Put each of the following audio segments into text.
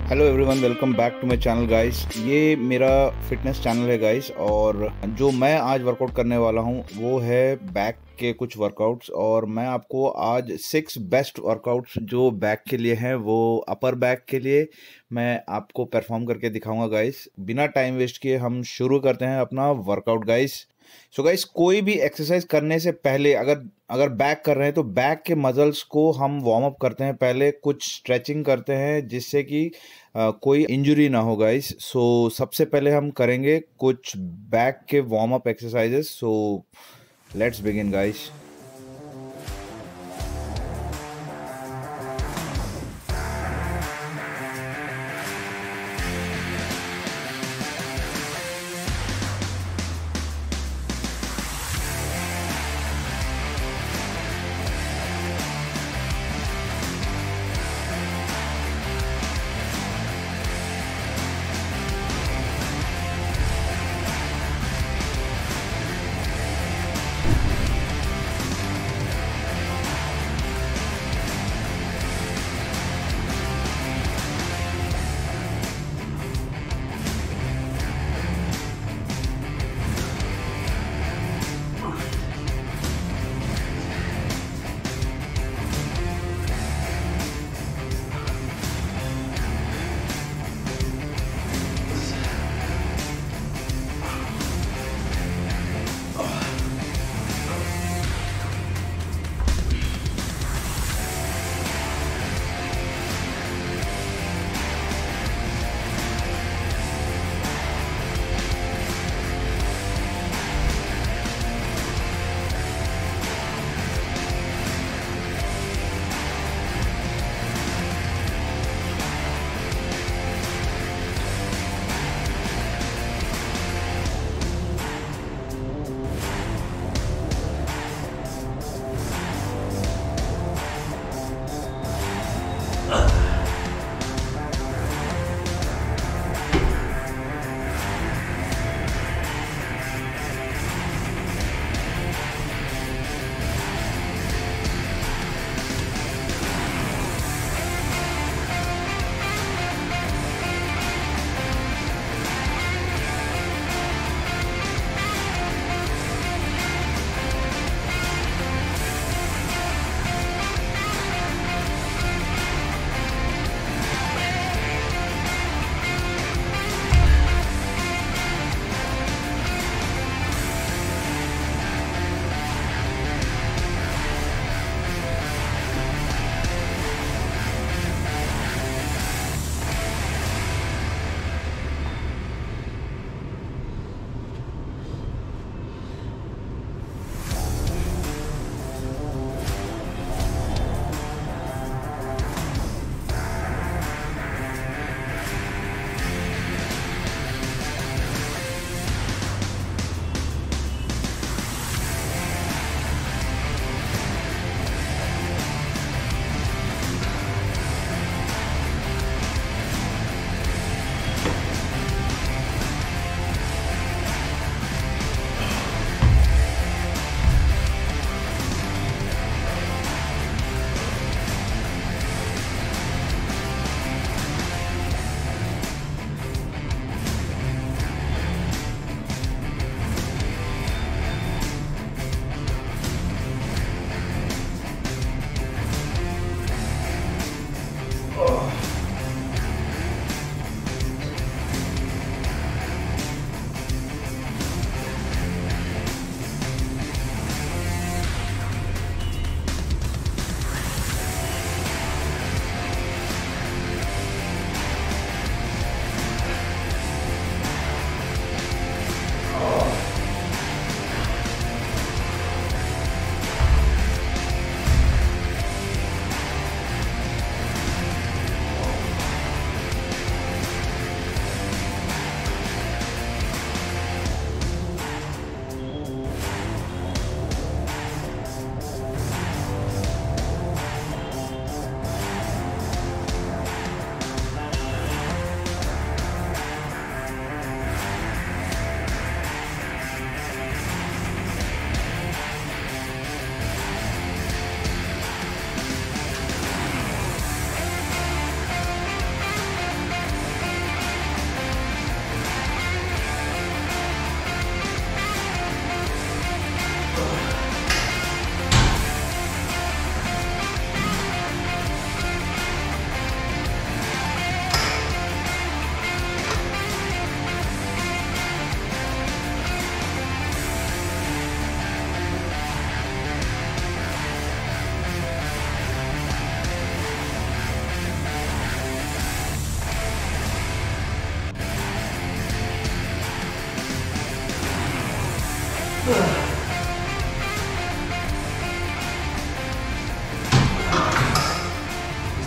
Hello everyone, welcome back to my channel guys. ये मेरा fitness channel है guys, और जो मैं आज वर्कआउट करने वाला हूँ वो है बैक के कुछ वर्कआउट्स। और मैं आपको आज 6 बेस्ट वर्कआउट्स जो बैक के लिए हैं, वो अपर बैक के लिए मैं आपको परफॉर्म करके दिखाऊंगा गाइस। बिना टाइम वेस्ट किए हम शुरू करते हैं अपना वर्कआउट गाइस। सो गाइस, कोई भी एक्सरसाइज करने से पहले अगर बैक कर रहे हैं तो बैक के मसल्स को हम वार्म अप करते हैं, पहले कुछ स्ट्रेचिंग करते हैं जिससे कि कोई इंजरी ना हो गाइस। सो सबसे पहले हम करेंगे कुछ बैक के warm up exercises. So let's begin guys.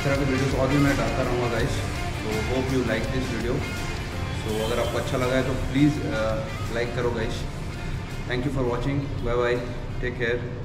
इस तरह के वीडियोस और भी मैं डालता रहूँगा गाइस। तो hope you like this video. So अगर आपको अच्छा लगा है तो प्लीज़ लाइक करो guys. Thank you for watching, bye bye, take care.